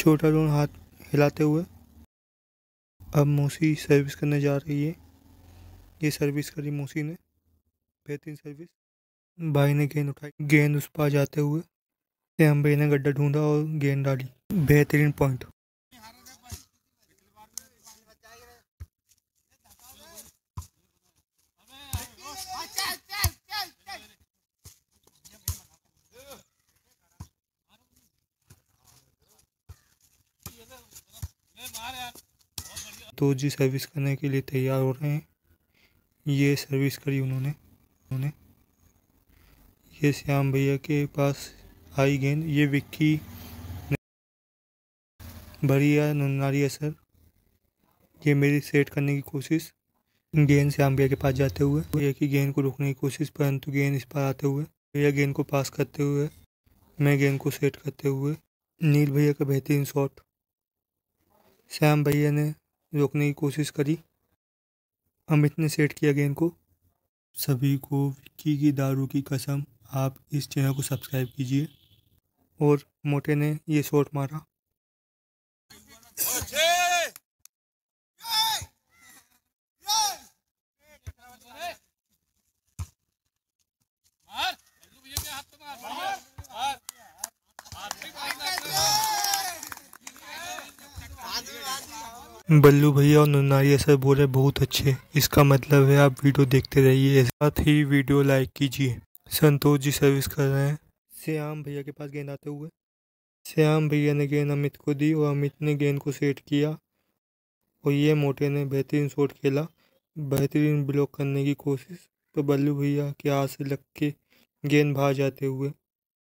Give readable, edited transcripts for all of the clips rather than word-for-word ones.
छोटा ड्रोन हाथ हिलाते हुए। अब मौसी सर्विस करने जा रही है। ये सर्विस करी मौसी ने, बेहतरीन सर्विस। भाई ने गेंद उठाई, गेंद उस पार जाते हुए श्याम भाई ने गड्ढा ढूंढा और गेंद डाली, बेहतरीन पॉइंट। तो जी सर्विस करने के लिए तैयार हो रहे हैं। ये सर्विस करी उन्होंने। ये श्याम भैया के पास आई गेंद, ये विक्की बढ़िया नुनारी है सर। ये मेरी सेट करने की कोशिश, गेंद श्याम भैया के पास जाते हुए भैया की गेंद को रोकने की कोशिश, परंतु गेंद इस पर आते हुए भैया गेंद को पास करते हुए, मैं गेंद को सेट करते हुए, नील भैया का बेहतरीन शॉट। श्याम भैया ने रोकने की कोशिश करी, अमित ने सेट किया गेंद को। सभी को विक्की की दारू की कसम, आप इस चैनल को सब्सक्राइब कीजिए। और मोटे ने ये शॉट मारा। बल्लू भैया और नुनारिया सर बोले बहुत अच्छे, इसका मतलब है आप वीडियो देखते रहिए, साथ ही वीडियो लाइक कीजिए। संतोष जी सर्विस कर रहे हैं। श्याम भैया के पास गेंद आते हुए श्याम भैया ने गेंद अमित को दी और अमित ने गेंद को सेट किया और ये मोटे ने बेहतरीन शॉट खेला, बेहतरीन ब्लॉक करने की कोशिश, तो बल्लू भैया के हाथ से लग के गेंद बाहर जाते हुए।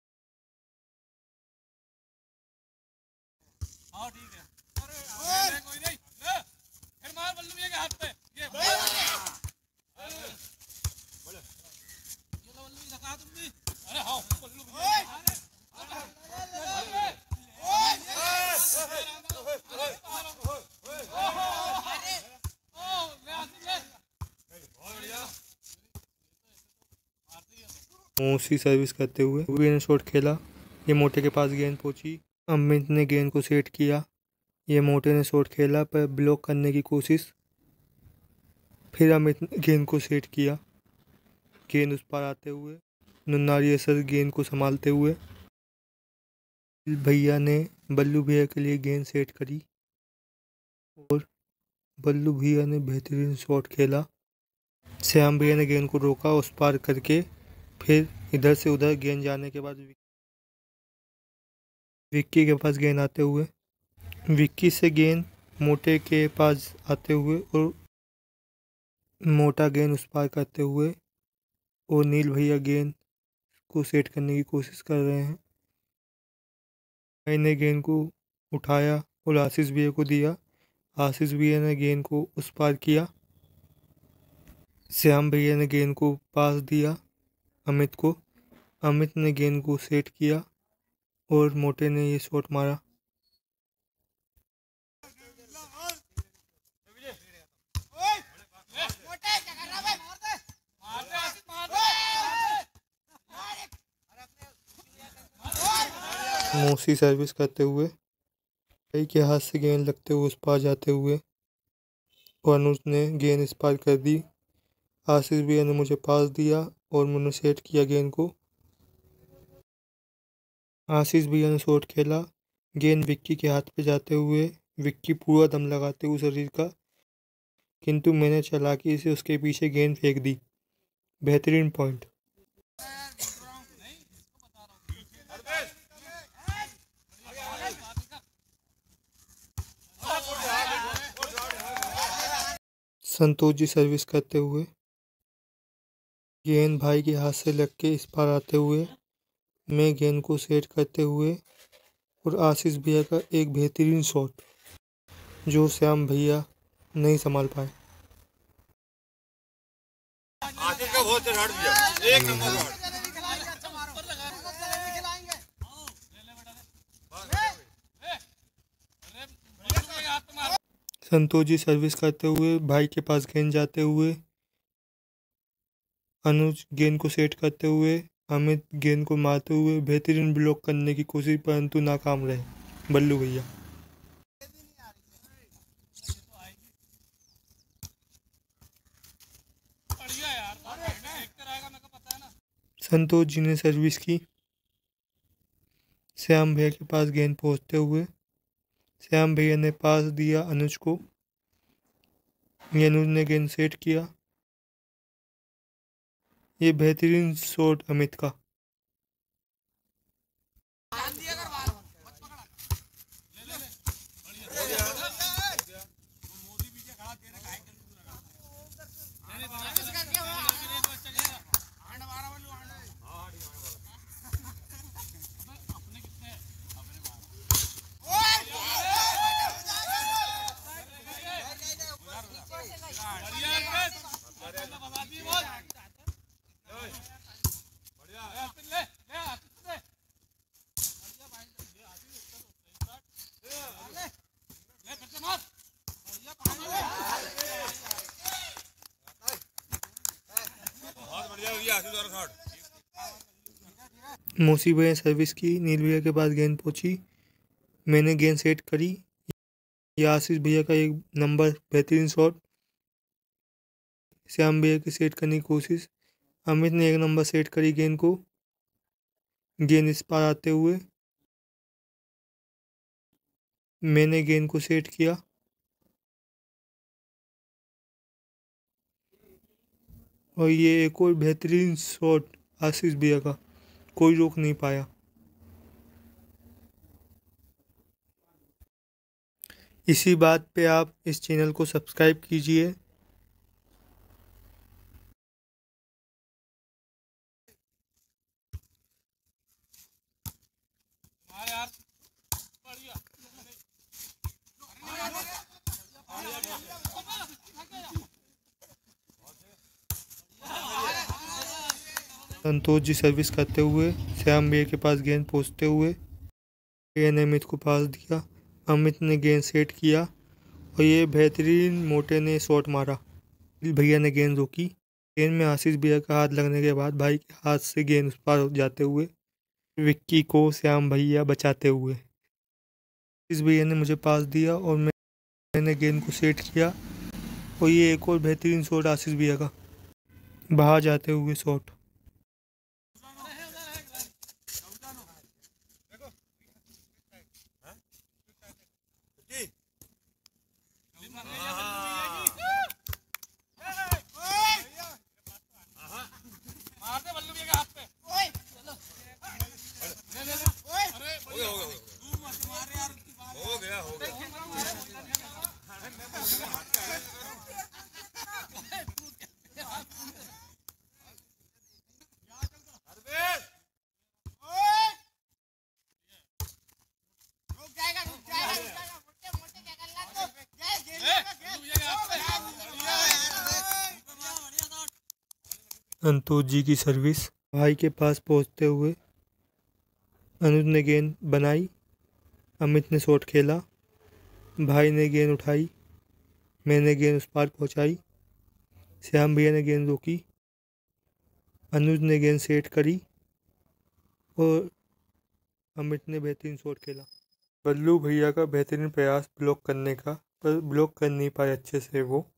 मौसी सर्विस करते हुए ने शॉट खेला, ये मोटे के पास गेंद पहुंची, अमित ने गेंद को सेट किया, ये मोटे ने शॉट खेला पर ब्लॉक करने की कोशिश, फिर अमित ने गेंद को सेट किया, गेंद उस पार आते हुए नुनारी सर गेंद को संभालते हुए। भैया ने बल्लू भैया के लिए गेंद सेट करी और बल्लू भैया ने बेहतरीन शॉट खेला। श्याम भैया ने गेंद को रोका, उस पार करके फिर इधर से उधर गेंद जाने के बाद विक्की के पास गेंद आते हुए, विक्की से गेंद मोटे के पास आते हुए और मोटा गेंद उस पार करते हुए और नील भैया गेंद को सेट करने की कोशिश कर रहे हैं। मैंने गेंद को उठाया और आशीष भैया को दिया, आशीष भैया ने गेंद को उस पार किया, श्याम भैया ने गेंद को पास दिया अमित को, अमित ने गेंद को सेट किया और मोटे ने ये शॉट मारा। मौसी सर्विस करते हुए भाई के हाथ से गेंद लगते हुए उस पार जाते हुए और अनुज ने गेंद इस पार कर दी, आशीष भैया ने मुझे पास दिया और मैंने सेट किया गेंद को। आशीष भैया ने शॉट खेला, गेंद विक्की के हाथ पे जाते हुए विक्की पूरा दम लगाते हुए शरीर का, किंतु मैंने चालाकी से उसके पीछे गेंद फेंक दी, बेहतरीन पॉइंट। संतोष जी सर्विस करते हुए गेंद भाई के हाथ से लग के इस पार आते हुए मैं गेंद को सेट करते हुए और आशीष भैया का एक बेहतरीन शॉट जो श्याम भैया नहीं संभाल पाए। संतोष जी सर्विस करते हुए भाई के पास गेंद जाते हुए, अनुज गेंद को सेट करते हुए, अमित गेंद को मारते हुए बेहतरीन ब्लॉक करने की कोशिश परंतु नाकाम रहे बल्लू भैया। संतोष जी ने सर्विस की। श्याम भैया के पास गेंद पहुंचते हुए श्याम भैया ने पास दिया अनुज को। अनुज ने गेंद सेट किया। ये बेहतरीन शॉट अमित का। मौसी भैया सर्विस की। नील भैया के पास गेंद पहुंची। मैंने गेंद सेट करी। यह आशीष भैया का एक नंबर बेहतरीन शॉट। श्याम भैया की सेट करने की कोशिश। अमित ने एक नंबर सेट करी गेंद को। गेंद इस पार आते हुए मैंने गेंद को सेट किया और ये एक और बेहतरीन शॉट आशीष भैया का, कोई रोक नहीं पाया। इसी बात पे आप इस चैनल को सब्सक्राइब कीजिए। संतोष जी सर्विस करते हुए श्याम भैया के पास गेंद पहुंचते हुए भैया ने अमित को पास दिया। अमित ने गेंद सेट किया और ये बेहतरीन मोटे ने शॉट मारा। भैया ने गेंद रोकी। गेंद में आशीष भैया का हाथ लगने के बाद भाई के हाथ से गेंद उस पार जाते हुए विक्की को श्याम भैया बचाते हुए आशीष भैया ने मुझे पास दिया और मैंने गेंद को सेट किया और ये एक और बेहतरीन शॉट आशीष भैया का, बाहर जाते हुए शॉट। संतोष जी की सर्विस। भाई के पास पहुंचते हुए अनुज ने गेंद बनाई। अमित ने शॉट खेला। भाई ने गेंद उठाई। मैंने गेंद उस पार पहुंचाई। श्याम भैया ने गेंद रोकी। अनुज ने गेंद सेट करी और अमित ने बेहतरीन शॉट खेला। बल्लू भैया का बेहतरीन प्रयास ब्लॉक करने का, पर ब्लॉक कर नहीं पाए अच्छे से वो।